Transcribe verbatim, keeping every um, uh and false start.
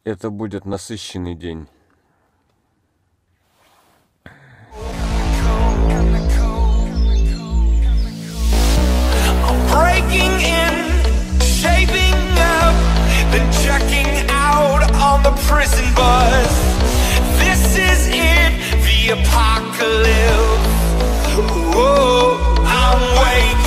Это будет насыщенный день. Breaking in, shaping up, then checking out on the prison bus. This is it, the apocalypse. Whoa, I'm waking